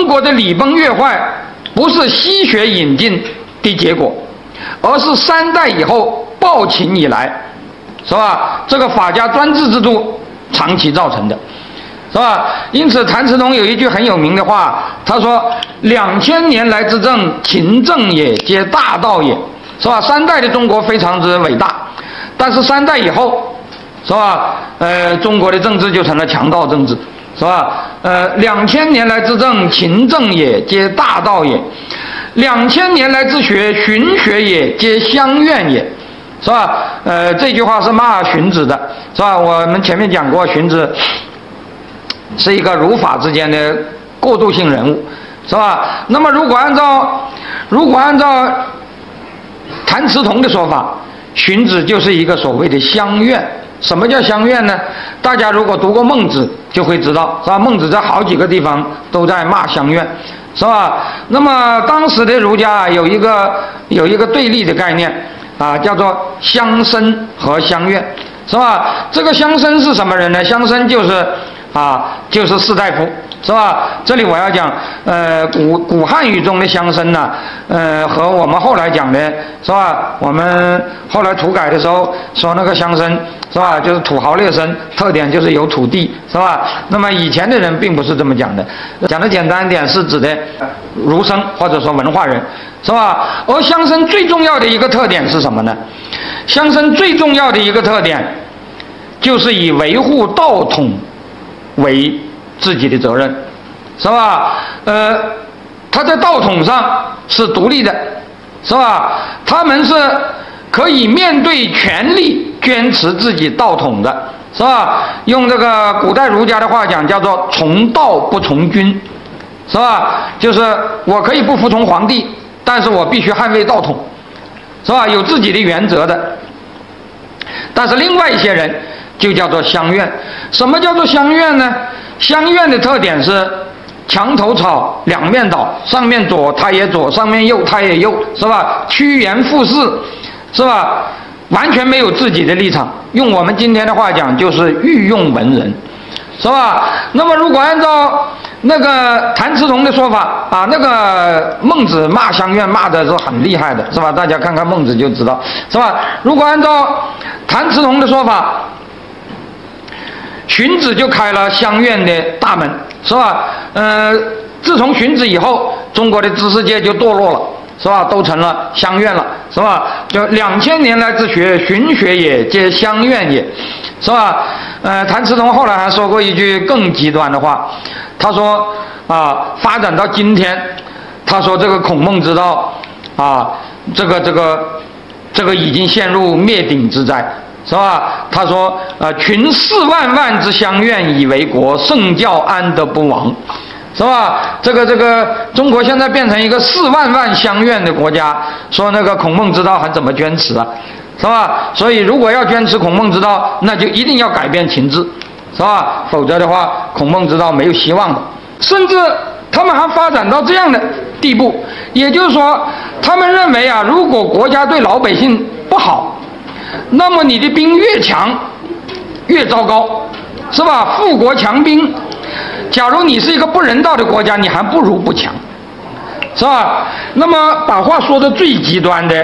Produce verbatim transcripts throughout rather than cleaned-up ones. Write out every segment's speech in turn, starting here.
国的礼崩乐坏，不是西学引进的结果，而是三代以后暴秦以来，是吧？这个法家专制制度长期造成的，是吧？因此，谭嗣同有一句很有名的话，他说：“两千年来之政，勤政也，皆大道也。”是吧？三代的中国非常之伟大，但是三代以后，是吧？呃，中国的政治就成了强盗政治，是吧？呃，两千年来之政，勤政也，皆大道也；两千年来之学，荀学也，皆乡愿也。是吧？呃，这句话是骂荀子的，是吧？我们前面讲过，荀子是一个儒法之间的过渡性人物，是吧？那么如果按照如果按照谭嗣同的说法，荀子就是一个所谓的乡愿。什么叫乡愿呢？大家如果读过孟子，就会知道，是吧？孟子在好几个地方都在骂乡愿，是吧？那么当时的儒家有一个有一个对立的概念啊，叫做乡绅和乡愿，是吧？这个乡绅是什么人呢？乡绅就是啊，就是士大夫，是吧？这里我要讲，呃，古古汉语中的乡绅呢，呃，和我们后来讲的，是吧？我们后来土改的时候说那个乡绅，是吧？就是土豪劣绅，特点就是有土地，是吧？那么以前的人并不是这么讲的，讲的简单一点，是指的儒生或者说文化人，是吧？而乡绅最重要的一个特点是什么呢？乡绅最重要的一个特点，就是以维护道统为自己的责任，是吧？呃，他在道统上是独立的，是吧？他们是可以面对权力坚持自己道统的，是吧？用这个古代儒家的话讲，叫做从道不从君，是吧？就是我可以不服从皇帝，但是我必须捍卫道统，是吧？有自己的原则的。但是另外一些人就叫做乡愿。什么叫做乡愿呢？乡愿的特点是墙头草，两面倒，上面左他也左，上面右他也右，是吧？趋炎附势，是吧？完全没有自己的立场。用我们今天的话讲，就是御用文人，是吧？那么如果按照那个谭嗣同的说法啊，那个孟子骂乡愿骂的是很厉害的，是吧？大家看看孟子就知道，是吧？如果按照谭嗣同的说法，荀子就开了乡愿的大门，是吧？呃，自从荀子以后，中国的知识界就堕落了，是吧？都成了乡愿了，是吧？就两千年来之学，荀学也，皆乡愿也，是吧？呃，谭嗣同后来还说过一句更极端的话，他说啊，发展到今天，他说这个孔孟之道啊，这个这个这个已经陷入灭顶之灾。是吧？他说，呃，群四万万之乡愿以为国，圣教安得不亡？是吧？这个这个，中国现在变成一个四万万乡愿的国家，说那个孔孟之道还怎么坚持啊？是吧？所以如果要坚持孔孟之道，那就一定要改变秦制，是吧？否则的话，孔孟之道没有希望的。甚至他们还发展到这样的地步，也就是说，他们认为啊，如果国家对老百姓不好，那么你的兵越强越糟糕，是吧？富国强兵，假如你是一个不人道的国家，你还不如不强，是吧？那么把话说的最极端的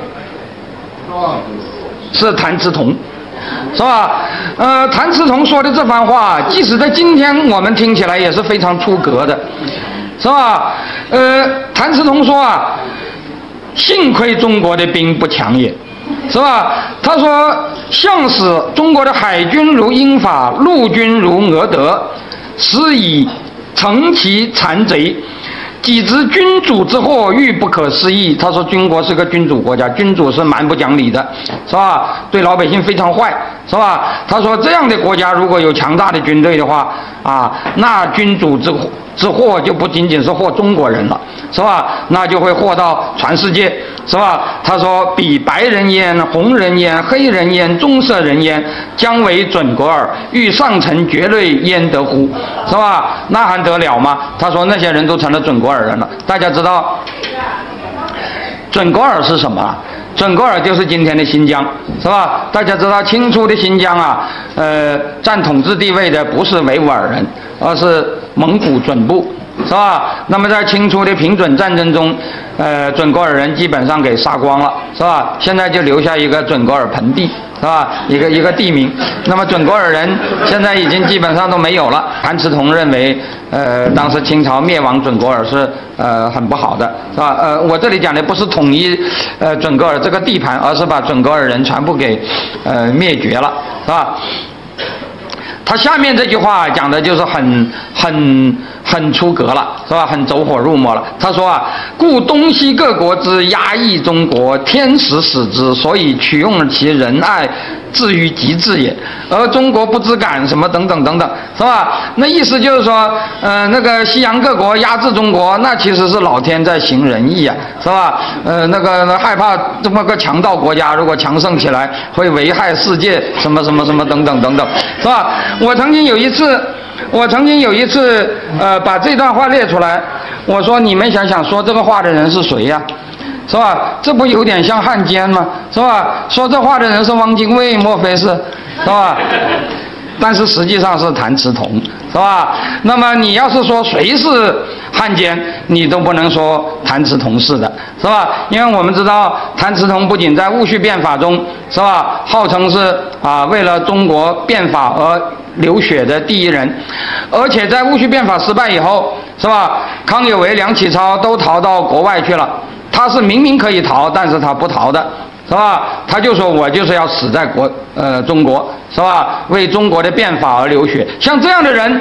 是谭嗣同，是吧？呃，谭嗣同说的这番话，即使在今天我们听起来也是非常出格的，是吧？呃，谭嗣同说啊，幸亏中国的兵不强也，是吧？他说，向使中国的海军如英法，陆军如俄德，实以乘其残贼，己知君主之祸，欲不可思议。他说，军国是个君主国家，君主是蛮不讲理的，是吧？对老百姓非常坏，是吧？他说，这样的国家如果有强大的军队的话，啊，那君主之之祸就不仅仅是祸中国人了，是吧？那就会祸到全世界，是吧？他说，彼白人焉，红人焉，黑人焉，棕色人焉，将为准国耳。欲上层绝类，焉得乎？是吧？那还得了吗？他说，那些人都成了准国耳人了。大家知道准国耳是什么啊？准国耳就是今天的新疆，是吧？大家知道清初的新疆啊，呃，占统治地位的不是维吾尔人，而是蒙古准部， 是吧？那么在清初的平准战争中，呃，准噶尔人基本上给杀光了，是吧？现在就留下一个准噶尔盆地，是吧？一个一个地名。那么准噶尔人现在已经基本上都没有了。谭嗣同认为，呃，当时清朝灭亡准噶尔是呃很不好的，是吧？呃，我这里讲的不是统一呃准噶尔这个地盘，而是把准噶尔人全部给呃灭绝了，是吧？他下面这句话讲的就是很很很出格了，是吧？很走火入魔了。他说啊，故东西各国之压抑中国，天时使之，所以取用其仁爱，至于极致也。而中国不知感，什么等等等等，是吧？那意思就是说，呃，那个西洋各国压制中国，那其实是老天在行仁义啊，是吧？呃，那个害怕这么个强盗国家如果强盛起来，会危害世界，什么什么什么等等等等，是吧？我曾经有一次。我曾经有一次，呃，把这段话列出来，我说你们想想，说这个话的人是谁呀、啊？是吧？这不有点像汉奸吗？是吧？说这话的人是汪精卫，莫非是？是吧？但是实际上是谭嗣同，是吧？那么你要是说谁是汉奸，你都不能说谭嗣同是的，是吧？因为我们知道谭嗣同不仅在戊戌变法中，是吧，号称是啊为了中国变法而流血的第一人，而且在戊戌变法失败以后，是吧？康有为、梁启超都逃到国外去了，他是明明可以逃，但是他不逃的。是吧？他就说我就是要死在国呃中国，是吧？为中国的变法而流血。像这样的人，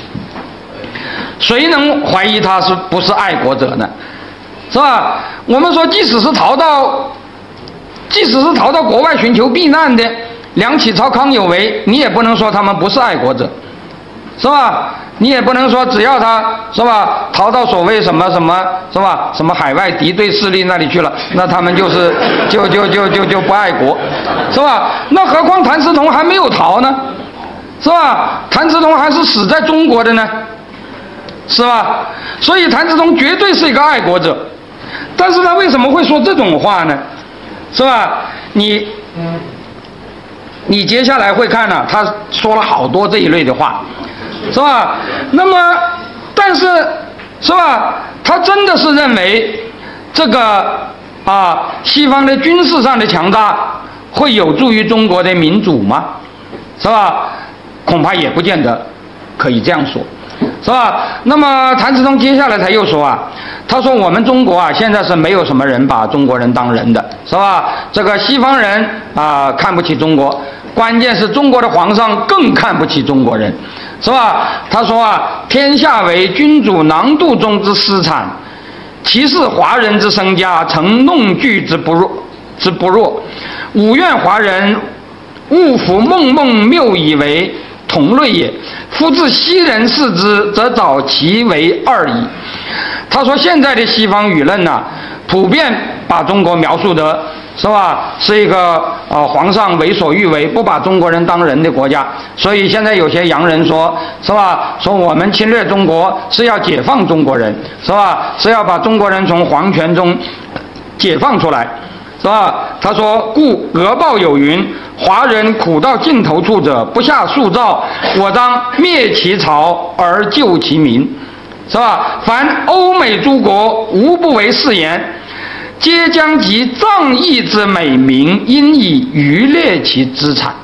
谁能怀疑他是不是爱国者呢？是吧？我们说，即使是逃到，即使是逃到国外寻求避难的梁启超、康有为，你也不能说他们不是爱国者，是吧？你也不能说只要他是吧逃到所谓什么什么是吧什么海外敌对势力那里去了，那他们就是就就就就就不爱国，是吧？那何况谭嗣同还没有逃呢，是吧？谭嗣同还是死在中国的呢，是吧？所以谭嗣同绝对是一个爱国者，但是他为什么会说这种话呢？是吧？你你接下来会看呢、啊，他说了好多这一类的话。是吧？那么，但是，是吧？他真的是认为这个啊，西方的军事上的强大会有助于中国的民主吗？是吧？恐怕也不见得可以这样说，是吧？那么谭嗣同接下来他又说啊，他说我们中国啊，现在是没有什么人把中国人当人的，是吧？这个西方人啊看不起中国，关键是中国的皇上更看不起中国人。是吧？他说啊，天下为君主囊肚中之私产，其是华人之身家，曾弄具之不弱之不弱。吾愿华人勿服梦梦谬以为同类也。夫自西人视之，则早其为二矣。他说，现在的西方舆论呢、啊，普遍把中国描述的。是吧？是一个呃皇上为所欲为，不把中国人当人的国家。所以现在有些洋人说，是吧？说我们侵略中国是要解放中国人，是吧？是要把中国人从皇权中解放出来，是吧？他说，故俄报有云：华人苦到尽头处者，不下数兆，我当灭其朝而救其民，是吧？凡欧美诸国无不为是言。皆将其仗义之美名，因以渔猎其资产。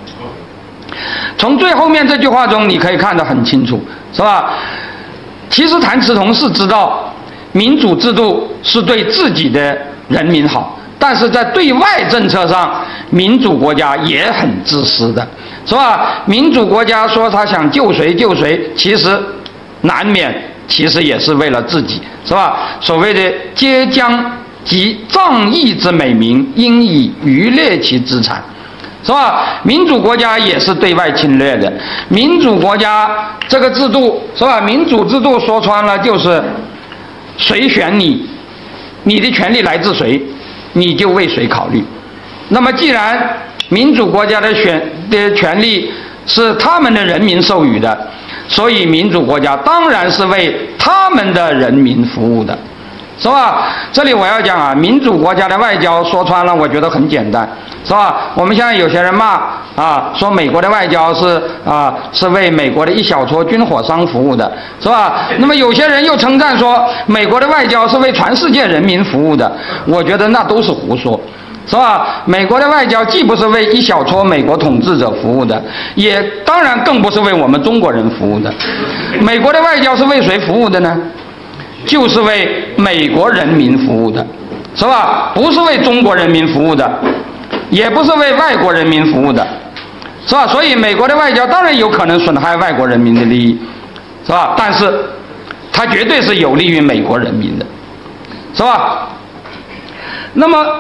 从最后面这句话中，你可以看得很清楚，是吧？其实谭嗣同是知道民主制度是对自己的人民好，但是在对外政策上，民主国家也很自私的，是吧？民主国家说他想救谁救谁，其实难免其实也是为了自己，是吧？所谓的皆将即仗义之美名，应以渔猎其资产，是吧？民主国家也是对外侵略的。民主国家这个制度，是吧？民主制度说穿了就是谁选你，你的权利来自谁，你就为谁考虑。那么既然民主国家的选的权利是他们的人民授予的，所以民主国家当然是为他们的人民服务的。 是吧？这里我要讲啊，民主国家的外交说穿了，我觉得很简单，是吧？我们现在有些人骂啊，说美国的外交是啊是为美国的一小撮军火商服务的，是吧？那么有些人又称赞说美国的外交是为全世界人民服务的，我觉得那都是胡说。是吧？美国的外交既不是为一小撮美国统治者服务的，也当然更不是为我们中国人服务的。美国的外交是为谁服务的呢？就是为美国人民服务的，是吧？不是为中国人民服务的，也不是为外国人民服务的，是吧？所以美国的外交当然有可能损害外国人民的利益，是吧？但是它绝对是有利于美国人民的，是吧？那么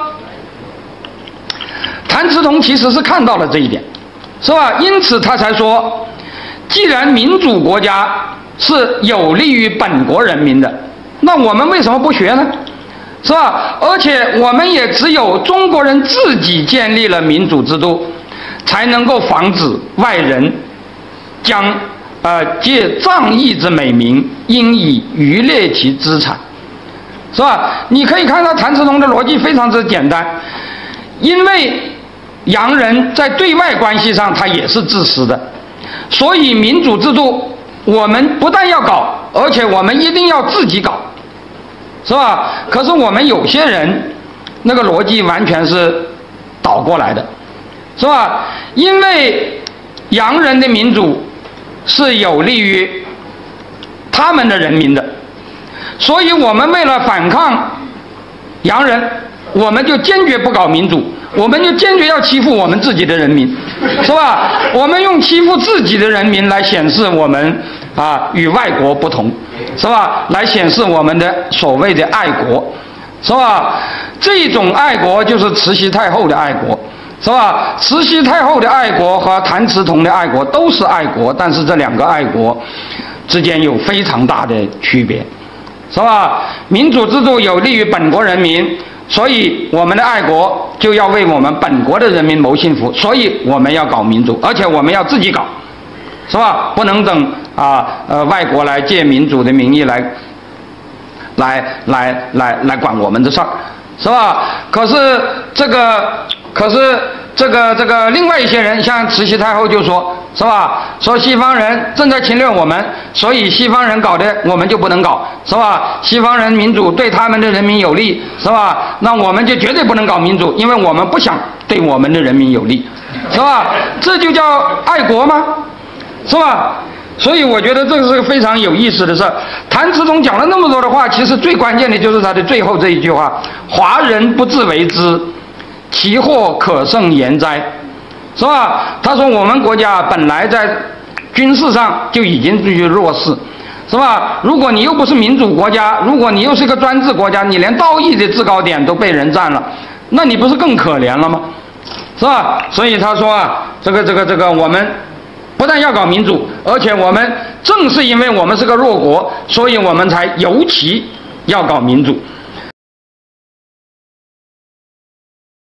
谭嗣同其实是看到了这一点，是吧？因此他才说，既然民主国家是有利于本国人民的，那我们为什么不学呢？是吧？而且我们也只有中国人自己建立了民主制度，才能够防止外人将呃借仗义之美名，因以渔猎其资产，是吧？你可以看到谭嗣同的逻辑非常之简单，因为洋人在对外关系上他也是自私的，所以民主制度我们不但要搞，而且我们一定要自己搞，是吧？可是我们有些人那个逻辑完全是倒过来的，是吧？因为洋人的民主是有利于他们的人民的，所以我们为了反抗洋人，我们就坚决不搞民主，我们就坚决要欺负我们自己的人民，是吧？我们用欺负自己的人民来显示我们啊与外国不同，是吧？来显示我们的所谓的爱国，是吧？这种爱国就是慈禧太后的爱国，是吧？慈禧太后的爱国和谭嗣同的爱国都是爱国，但是这两个爱国之间有非常大的区别，是吧？民主制度有利于本国人民，所以我们的爱国就要为我们本国的人民谋幸福，所以我们要搞民主，而且我们要自己搞，是吧？不能等啊呃外国来借民主的名义来来来来来管我们的事儿，是吧？可是这个可是这个这个另外一些人，像慈禧太后就说，是吧？说西方人正在侵略我们，所以西方人搞的我们就不能搞，是吧？西方人民主对他们的人民有利，是吧？那我们就绝对不能搞民主，因为我们不想对我们的人民有利，是吧？这就叫爱国吗？是吧？所以我觉得这个是个非常有意思的事儿。谭嗣同讲了那么多的话，其实最关键的就是他的最后这一句话：华人不自为之，其祸可胜言哉，是吧？他说我们国家本来在军事上就已经处于弱势，是吧？如果你又不是民主国家，如果你又是一个专制国家，你连道义的制高点都被人占了，那你不是更可怜了吗？是吧？所以他说啊，这个这个这个我们不但要搞民主，而且我们正是因为我们是个弱国，所以我们才尤其要搞民主。